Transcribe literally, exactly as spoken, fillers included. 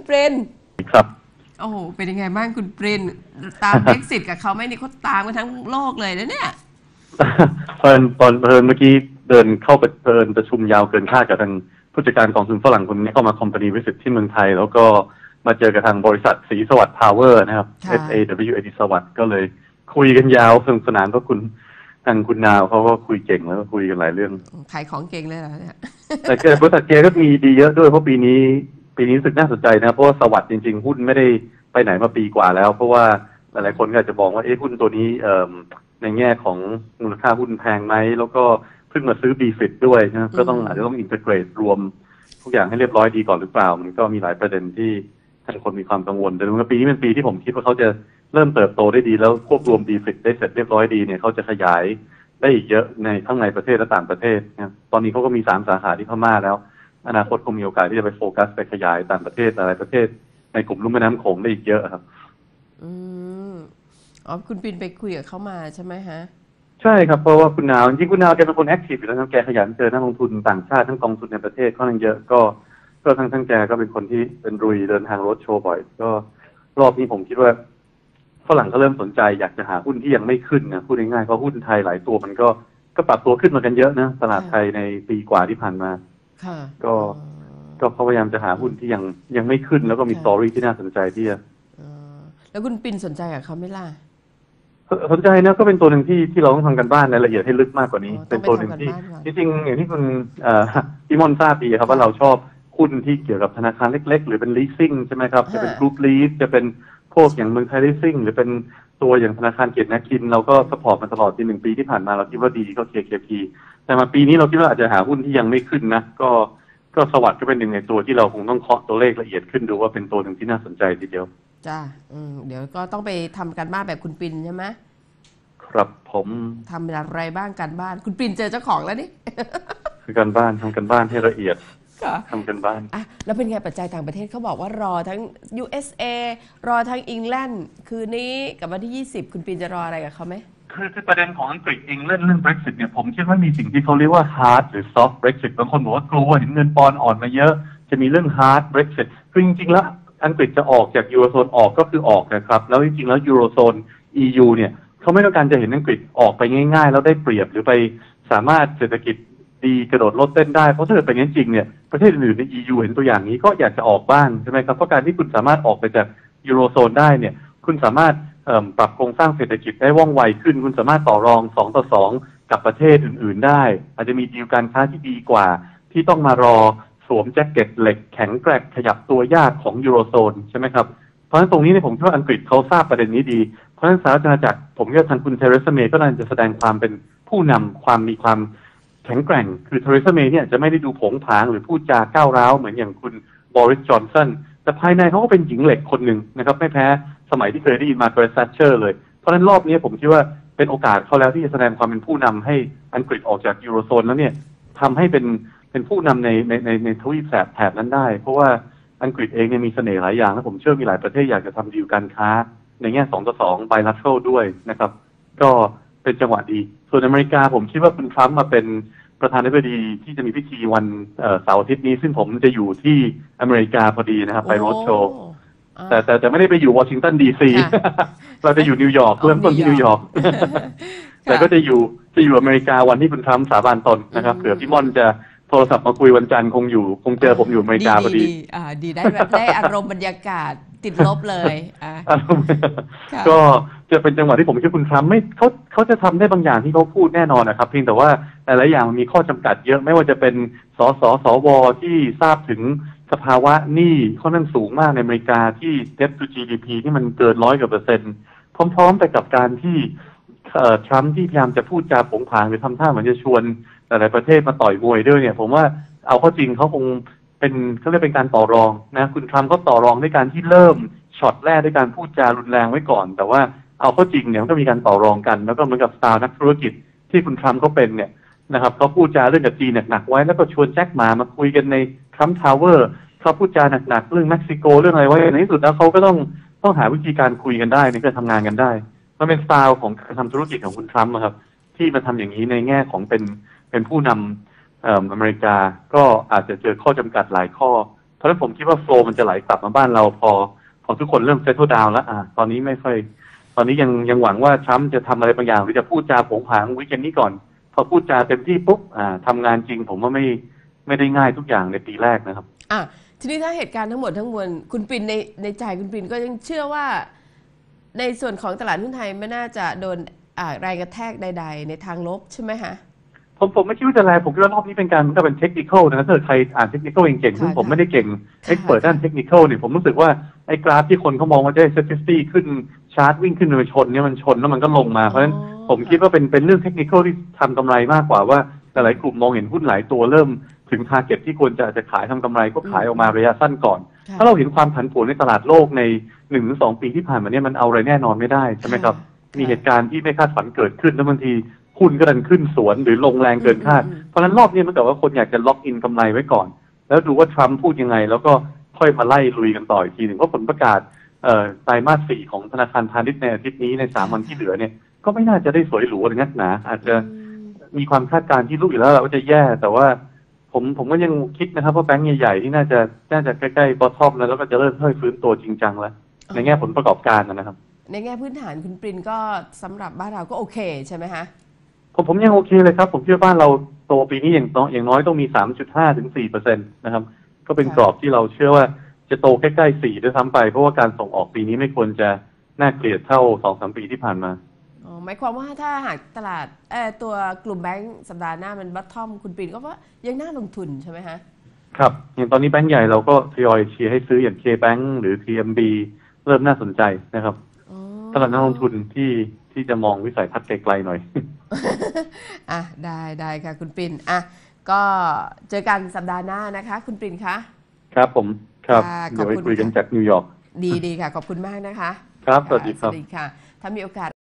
ปรินครับโอ้โหเป็นยังไงบ้างคุณปรินตาม Brexit กับเขาไหมนี่เขาตามกันทั้งโลกเลยนะเนี่ยเพลินตอนเพลินเมื่อกี้เดินเข้าไปเพลินประชุมยาวเกินคาดกับทางผู้จัดการกองทุนฝรั่งคนนี้เข้ามาคอมพานีวิสิตที่เมืองไทยแล้วก็มาเจอกับทางบริษัทศรีสวัสดิ์พาวเวอร์นะครับ S A W A D สวัสดิ์ก็เลยคุยกันยาวสนุกสนานเพราะคุณทางคุณนาวเขาก็คุยเก่งแล้วก็คุยกันหลายเรื่องขายของเก่งเลยเหรอเนี่ยแต่บริษัทเกก็มีดีเยอะด้วยเพราะปีนี้ปีนี้รู้สึกน่าสนใจนะเพราะว่าสวัสดิ์จริงๆหุ้นไม่ได้ไปไหนมาปีกว่าแล้วเพราะว่าหลายๆคนก็อาจจะบอกว่าเอ๊ะหุ้นตัวนี้ในแง่ของมูลค่าหุ้นแพงไหมแล้วก็เพิ่งมาซื้อ บี ฟิต ด้วยนะก็ต้องอาจจะต้องอินทิเกรตรวมทุกอย่างให้เรียบร้อยดีก่อนหรือเปล่ามันก็มีหลายประเด็นที่ท่านคนมีความกังวลแต่ว่าปีนี้เป็นปีที่ผมคิดว่าเขาจะเริ่มเติบโตได้ดีแล้วควบรวม บี ฟิต ได้เสร็จเรียบร้อยดีเนี่ยเขาจะขยายได้อีกเยอะในทั้งในประเทศและต่างประเทศนะตอนนี้เขาก็มีสามสาขาที่พม่าแล้วอนาคตคงมีโอกาสที่จะไปโฟกัสไปขยายต่างประเทศหลายประเทศในกลุ่มลุ่มแม่น้ำโขงได้อีกเยอะครับอืมอ๋อคุณปินไปคุยกับเขามาใช่ไหมฮะใช่ครับเพราะว่าคุณนาวจริงคุณนาวแกเป็นคนแอคทีฟอยู่แล้วนะแกขยันเจอนักลงทุนต่างชาติทั้งกองทุนในประเทศค่อนข้างเยอะก็ก็ทั้งทั้งแกก็เป็นคนที่เป็นรุยเดินทางรถโชว์บ่อยก็รอบนี้ผมคิดว่าฝรั่งก็เริ่มสนใจอยากจะหาหุ้นที่ยังไม่ขึ้นนะพูดง่ายๆเพราะหุ้นไทยหลายตัวมันก็ก็ปรับตัวขึ้นมากันเยอะนะตลาดไทยในปีกว่าที่ผ่านมาก็ก็พยายามจะหาหุ้นที่ยังยังไม่ขึ้นแล้วก็มีสตอรี่ที่น่าสนใจที่จะแล้วคุณปินสนใจกับเขาไหมล่ะสนใจนะก็เป็นตัวหนึ่งที่ที่เราต้องทำกันบ้านรายละเอียดให้ลึกมากกว่านี้เป็นตัวหนึ่งที่จริงๆอย่างที่คุณพี่มอนทราบดีครับว่าเราชอบหุ้นที่เกี่ยวกับธนาคารเล็กๆหรือเป็น leasing ใช่ไหมครับจะเป็น group lease จะเป็นพวกอย่างเมืองไทย leasing หรือเป็นตัวอย่างธนาคารเกียรตินาคินเราก็สปอร์ตมาตลอดปีหนึ่งปีที่ผ่านมาเราคิดว่าดีก็ เค เค พี แต่มาปีนี้เราคิดว่าอาจจะหาหุ้นที่ยังไม่ขึ้นนะก็ก็สวัสดิ์ก็เป็นหนึ่งในตัวที่เราคงต้องเคาะตัวเลขละเอียดขึ้นดูว่าเป็นตัวหนึ่งที่น่าสนใจทีเดียวจ้าอืมเดี๋ยวก็ต้องไปทำการบ้านแบบคุณปินใช่ไหมครับผมทำอะไรบ้างการบ้านคุณปินเจอเจ้าของแล้วนี่คือการบ้านทำการบ้านให้ละเอียดทำกันบ้านอ่ะแล้วเป็นไงปัจจัยต่างประเทศเขาบอกว่ารอทั้ง ยู เอส เอ รอทั้งอังกฤษคืนนี้กับวันที่ยี่สิบคุณปินจะรออะไรกับเขาไหมคือคือประเด็นของอังกฤษเองเรื่องเรื่อง Brexit เนี่ยผมคิดว่ามีสิ่งที่เขาเรียกว่า hard หรือ soft Brexit บางคนบอกว่ากลัวเห็นเงินปอนด์อ่อนมาเยอะจะมีเรื่อง hard Brexit คือจริงๆแล้วอังกฤษจะออกจากยูโรโซนออกก็คือออกนะครับแล้วจริงๆแล้วยูโรโซน อี ยู เนี่ยเขาไม่ต้องการจะเห็นอังกฤษออกไปง่ายๆแล้วได้เปรียบหรือไปสามารถเศรษฐกิจดีกระโดดโลดเต้นได้เพราะถ้าเกิดเป็นงั้นจริงเนี่ยประเทศอื่นใน อี ยู เห็นตัวอย่างนี้ก็อยากจะออกบ้างใช่ไหมครับเพราะการที่คุณสามารถออกไปจากยูโรโซนได้เนี่ยคุณสามารถปรับโครงสร้างเศรษฐกิจได้ว่องไวขึ้นคุณสามารถต่อรองสองต่อสองกับประเทศอื่นๆได้อาจจะมีดีลการค้าที่ดีกว่าที่ต้องมารอสวมแจ็คเก็ตเหล็กแข็งแกร่งขยับตัวยากของยูโรโซนใช่ไหมครับเพราะฉะนั้นตรงนี้เนี่ยผมคิดว่าอังกฤษเขาทราบประเด็นนี้ดีเพราะฉะนั้นสหรัฐอาณาจักรผมคิดว่าทางคุณเทเรซาเมย์ก็น่าจะแสดงความเป็นผู้นำความมีความแข็งแกร่งคือเทเรซาเมย์เนี่ยจะไม่ได้ดูผงผางหรือพูดจาก้าวร้าวเหมือนอย่างคุณบริสจอนสันแต่ภายในเขาก็เป็นหญิงเหล็กคนหนึ่งนะครับไม่แพ้สมัยที่เคยได้ยินมาเกรซซัชเชอร์เลยเพราะฉะนั้นรอบนี้ผมคิดว่าเป็นโอกาสเขาแล้วที่จะแสดงความเป็นผู้นำให้อังกฤษออกจากยูโรโซนแล้วเนี่ยทำให้เป็นเป็นผู้นำในในในในทวีปแถบแถบนั้นได้เพราะว่าอังกฤษเองเนี่ยมีเสน่ห์หลายอย่างและผมเชื่อมีหลายประเทศอยากจะทำดีลการค้าในแง่สองต่อสองไบลัตเทิลด้วยนะครับก็เป็นจังหวะดีส่วนอเมริกาผมคิดว่าคุณทรัมป์มาเป็นประธานาธิบดีที่จะมีพิธีวันเสาร์อาทิตย์นี้ซึ่งผมจะอยู่ที่อเมริกาพอดีนะครับไปโรดโชว์แต่แต่จะไม่ได้ไปอยู่วอชิงตันดีซีเราจะอยู่นิวยอร์กเริ่มต้นที่นิวยอร์กแต่ก็จะอยู่จะอยู่อเมริกาวันที่คุณทรัมป์สาบานตนนะครับเผื่อพี่ม่อนจะโทรศัพท์มาคุยวันจันทร์คงอยู่คงเจอผมอยู่อเมริกาพอดีอ่าดีได้แบบได้อารมณ์บรรยากาศติดลบเลยอ่าก็จะเป็นจังหวะที่ผมคิดคุณทรัมป์ไม่เขาเขาจะทำได้บางอย่างที่เขาพูดแน่นอนนะครับเพียงแต่ว่าหลายๆอย่างมันมีข้อจำกัดเยอะไม่ว่าจะเป็นสสสวที่ทราบถึงสภาวะหนี้ค่อนข้างสูงมากในอเมริกาที่ debt to จี ดี พี ที่มันเกินร้อยกว่าเปอร์เซ็นต์พร้อมๆไปกับการที่ทรัมป์ที่พยายามจะพูดจาผงผางหรือทำท่าเหมือนจะชวนหลายๆประเทศมาต่อยมวยด้วยเนี่ยผมว่าเอาเข้าจริงเขาคงเป็นเขาเรียกเป็นการต่อรองนะคุณทรัมป์ก็ต่อรองด้วยการที่เริ่มช็อตแรกด้วยการพูดจารุนแรงไว้ก่อนแต่ว่าเอาเข้าจริงเนี่ยมันก็มีการต่อรองกันแล้วก็เหมือนกับสตาร์นักธุรกิจที่คุณทรัมป์เขาเป็นเนี่ยนะครับเขาพูดจาเรื่องกับจีนหนักๆไว้แล้วก็ชวนแจ็คหมามาคุยกันในทรัมป์ทาวเวอร์เขาพูดจาหนักๆเรื่องเม็กซิโกเรื่องอะไรไว้ในที่สุดแล้วเขาก็ต้องต้องหาวิธีการคุยกันได้ในการทำงานกันได้มันเป็นสไตล์ของการทำธุรกิจของคุณทรัมป์นะครับที่มาทำอย่างนี้ในแง่ของเป็นเป็นผู้นำอเมริกาก็อาจจะเจอข้อจำกัดหลายข้อเพราะฉะนั้นผมคิดว่าโฟลว์มันจะไหลกลับมาบ้านเราพอพอทุกคนเริ่มเซตโตดาวน์แล้วอ่าตอนนี้ไม่ค่อยตอนนี้ยังยังหวังว่าทรัมป์จะทำอะไรบางอย่างหรือจะพูดจาโผงผางวิกเอนนี้ก่อนพอพูดจาเต็มที่ปุ๊บอ่าทำงานจริงผมว่าไม่ไม่ได้ง่ายทุกอย่างในปีแรกนะครับอ่ะทีนี้ถ้าเหตุการณ์ทั้งหมดทั้งมวลคุณปิ่นในในใจคุณปิ่นก็ยังเชื่อว่าในส่วนของตลาดหุ้นไทยไม่น่าจะโดนอ่าแรงกระแทกใดๆในทางลบใช่ไหมคะผมผมไม่คิดว่าจะแรงผมคิดว่ารอบนี้เป็นการก็เป็นเทคนิคอลนะครับถ้าใครอ่านเทคนิคอลเก่งๆซึ่งผมไม่ได้เก่งเอ็กซ์เพิร์ด้านเทคนิคอลเนี่ยผมรู้สึกว่าไอ้กราฟที่คนเขามองว่าจะได้เซฟตี้ขึ้นชาร์ตวิ่งขึ้นไปชนเนี่ยมันชนแล้วมันก็ลงมาเพราะฉะนั้นผมคิดว่าเป็นเป็นเรื่องเทคนิคอลที่ทำกำไรมากกว่าว่าหลายกลุ่มมองเห็นหุ้นหลายตัวเริ่มถึงทาร์เก็ตที่ควรจะจะขายทำกำไรก็ขายออกมาระยะสั้นก่อนถ้าเราเห็นความผันผวนในตลาดโลกในหนึ่งถึงสองปีที่ผ่านมาเนี่ยมันเอาอะไรแน่นอนไม่ได้ใช่ไหมครับมีเหตุการณ์ที่ไม่คาดฝันเกิดขึ้นแล้วบางทีหุ้นก็ดันขึ้นสวนหรือลงแรงเกินคาดเพราะฉะนั้นรอบนี้มันเกิดว่าคนอยากจะล็อกอินกำไรไว้ก่อนแล้วดูว่าทรัมป์พูดยังไงแล้วก็ค่อยมาไล่ลุยกันต่ออีกทีหนึ่งเพราะผลประกาศไตรมาสสี่ของธนาคารพาณิชย์ในอาทิตย์นี้ในสามวันที่เหลือเนี่ยก็ไม่น่าจะได้สวยหรูอะไรนักหนาอาจจะมีความคาดการณ์ที่รู้อยู่แล้วว่าจะแย่แต่ว่าผมผมก็ยังคิดนะครับว่าแบงก์ใหญ่ๆที่น่าจะน่าจะใกล้ๆบอททอมแล้วแล้วก็จะเริ่มค่อยฟื้นตัวจริงจังแล้วในแง่ผลประกอบการนะครับในแง่พื้นฐานคุณปรินก็สำหรับบ้านเราก็โอเคใช่ไหมคะผมผมยังโอเคเลยครับผมเชื่อบ้านเราโตปีนี้อย่างน้อยอย่างน้อยต้องมี สามจุดห้า ถึง สี่เปอร์เซ็นต์ นะครับก็เป็นกรอบที่เราเชื่อว่าจะโตใกล้ๆสี่ด้วยซ้ำไปเพราะว่าการส่งออกปีนี้ไม่ควรจะน่าเกลียดเท่า สองถึงสาม ปีที่ผ่านมาอ๋อหมายความว่าถ้าหากตลาดเอ่อตัวกลุ่มแบงก์สัปดาห์หน้ามันบัตทอมคุณปรินก็ว่ายังน่าลงทุนใช่ไหมคะครับอย่างตอนนี้แบงก์ใหญ่เราก็ทยอยเชียร์ให้ซื้ออย่าง K-Bank หรือ ที เอ็ม บี เริ่มน่าสนใจนะครับตลาดนักลงทุนที่ที่จะมองวิสัยทัศน์ไกลๆหน่อยอ่ะได้ได้ค่ะคุณปรินอ่ะก็เจอกันสัปดาห์หน้านะคะคุณปรินคะครับผมครับเดี๋ยวไปคุยกันจากนิวยอร์กดีดีค่ะขอบคุณมากนะคะครับสวัสดีครับสวัสดีค่ะถ้ามีโอกาส